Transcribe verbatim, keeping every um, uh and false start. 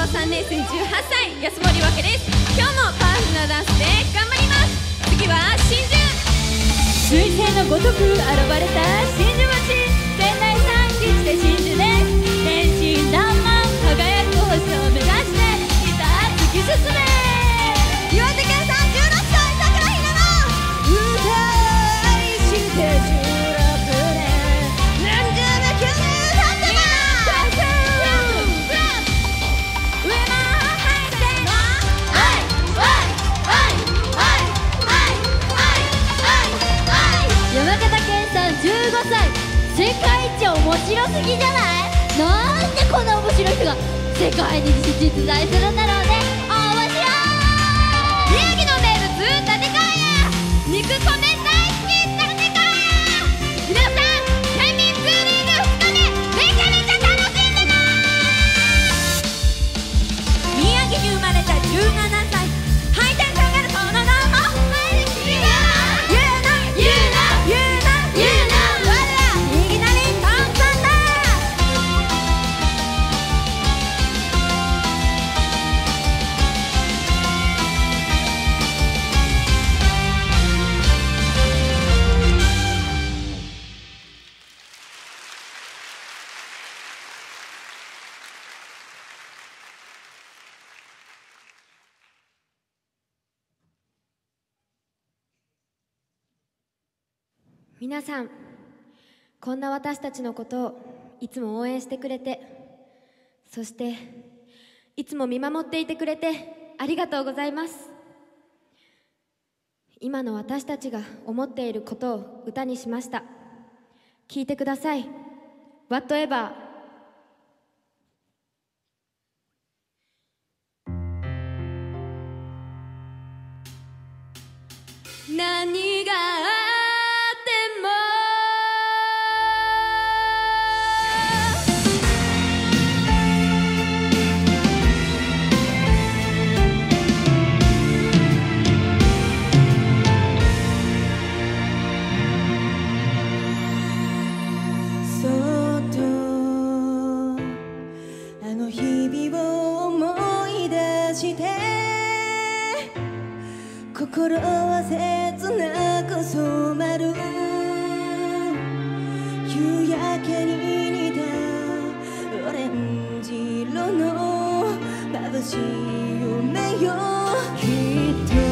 校さんねん生じゅうはっさい安森わけです。今日もパワフルなダンスで頑張ります。次は真珠。彗星のごとく現れた真珠町、仙台さん基地で真珠です。天真爛漫輝く星を目指していざ突き進め。岩手県さんじゅうろっさい桜ひなの歌いしてじゅうろくねん何十もきゅうねん経ってます。上もはいせーのはいはいはいはいはいはい。山形県さんじゅうごさい、世界一面白すぎじゃない？なんでこんな面白い人が世界に実在するんだろうね。面白い。宮城の名物立川屋、肉米大好き立川屋。皆さん県民ツーリングふつかめめちゃめちゃ楽しんでな。宮城に生まれたじゅうななさい、ハイテンションガルその名もゆうなゆうなゆうなゆうなゆうな我らいきなりトントンだ。皆さん、こんな私たちのことをいつも応援してくれて、そしていつも見守っていてくれてありがとうございます。今の私たちが思っていることを歌にしました。聞いてください。 Whatever。 何が心は切なく染まる夕焼けに似たオレンジ色の眩しい夢よ。きっと